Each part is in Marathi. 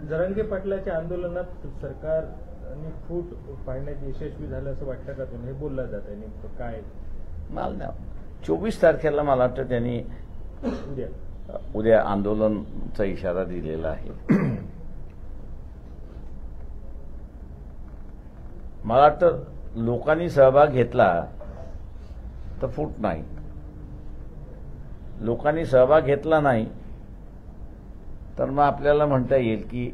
जरांगे पाटलाच्या आंदोलनात सरकारने फूट पाडण्यात यशस्वी झालं असं वाटतं का तुम्ही? हे बोललं जात आहे, नेमकं काय? मला नाही 24 तारखेला मला वाटतं त्यांनी उद्या आंदोलनचा इशारा दिलेला आहे. मला वाटतं लोकांनी सहभाग घेतला तर फूट नाही, लोकांनी सहभाग घेतला नाही तर मग आपल्याला म्हणता येईल की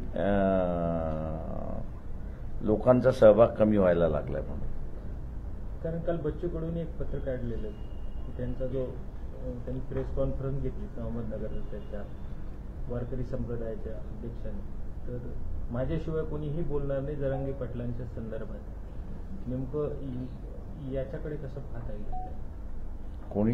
लोकांचा सहभाग कमी व्हायला लागलाय म्हणून. कारण काल बच्चू कडूंनी एक पत्र काढलेलं की त्यांचा जो त्यांनी प्रेस कॉन्फरन्स घेतली अहमदनगर त्यांच्या वारकरी संप्रदायाच्या अध्यक्षांनी, तर माझ्याशिवाय कोणीही बोलणार नाही जरांगे पाटलांच्या संदर्भात. नेमकं याच्याकडे कसं पाहता येईल? कोणी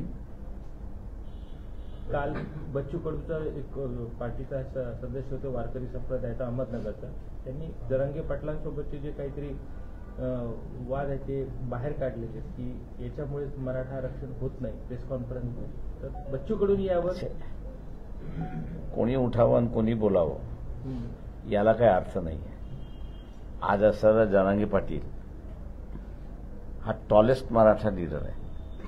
काल बच्चू कडूचा एक पार्टीचा सदस्य होते वारकरी संप्रदायाचा अहमदनगरचा, त्यांनी जरांगे पाटलांसोबतचे जे काहीतरी वाद आहे ते बाहेर काढलेले की याच्यामुळे मराठा आरक्षण होत नाही प्रेस कॉन्फरन्समध्ये. तर बच्चू कडून यावर कोणी उठावं आणि कोणी बोलावं याला काही अर्थ नाही. आज असणारा जरांगे पाटील हा टॉलेस्ट मराठा लीडर आहे.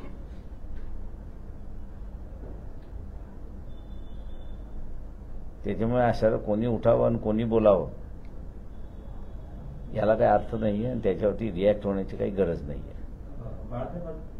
त्याच्यामुळे असणारा कोणी उठावं आणि कोणी बोलावं याला काही अर्थ नाहीये आणि त्याच्यावरती रिॲक्ट होण्याची काही गरज नाहीये.